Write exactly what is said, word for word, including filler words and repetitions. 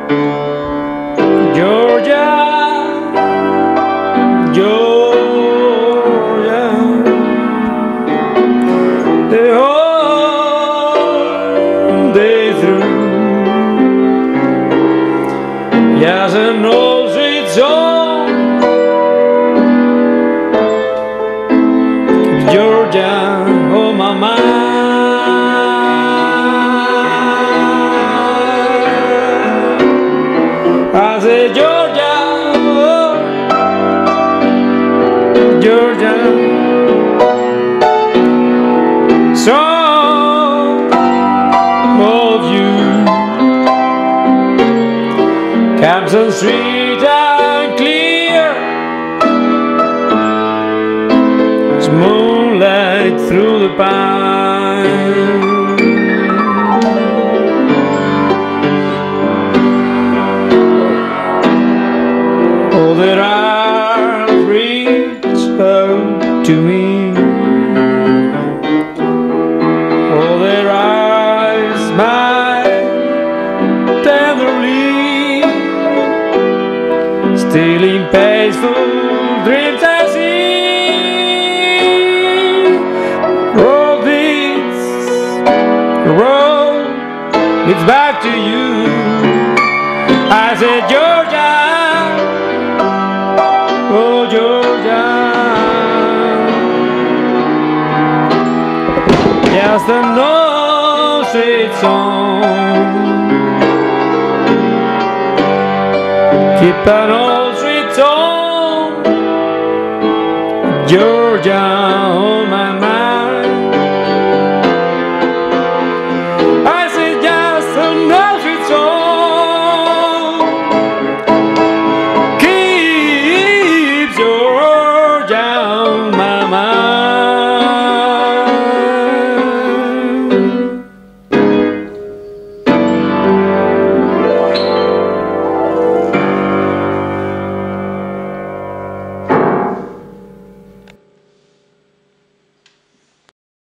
Georgia, Georgia, the whole day through. Yes, an old sweet song, Georgia, oh my mind. I say Georgia, oh, Georgia, song of you comes so sweet and clear as moonlight through the pine. Oh, that I'll reach out to me. Oh, their eyes smile tenderly, stealing peaceful dreams I see. Road leads, the road leads back to you. I said, Georgia, oh Georgia, just an old sweet song, keep an old sweet song, Georgia.